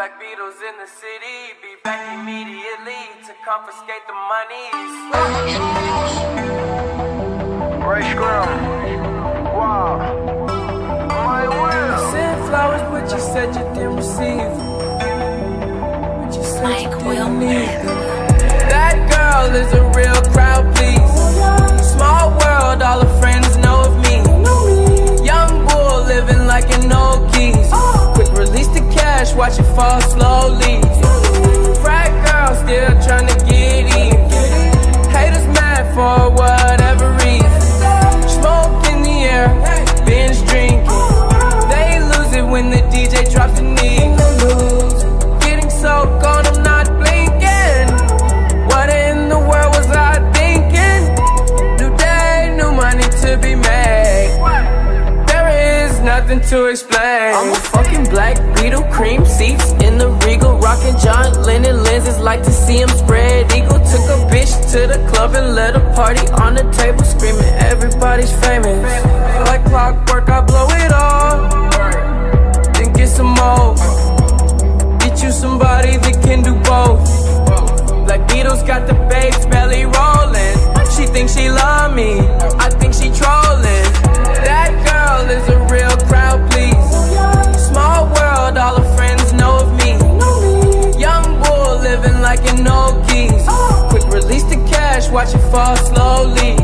Black Beatles in the city, be back immediately to confiscate the money. Ray Scrum. Wow. My will. Sent flowers, but you said you didn't receive. But you said you didn't need them. That girl is a real crowd, please. Small world, all her friends know of me. Young bull living like an old geese. Quick release the cash, watch it fall slowly. Frat girl still trying to get in. Haters mad for whatever reason. Smoke in the air, binge drinking. They lose it when the DJ drops the knee. Getting so gone, I'm not blinking. What in the world was I thinking? New day, new money to be made. There is nothing to explain. I'm a fucking Black Beetle, cream seats in the Regal, rocking John Lennon lenses, like to see him spread eagle. Took a bitch to the club and let a party on the table, screaming everybody's famous. Like clockwork, I blow it all, then get some more. Get you somebody that can do both. Black Beatles got the babes belly rolling. She thinks she love me, I think she trolling. That girl is a real crowd, please. Small world, all her friends know of me. Young bull living like an old geese. Quick release the cash, watch it fall slowly.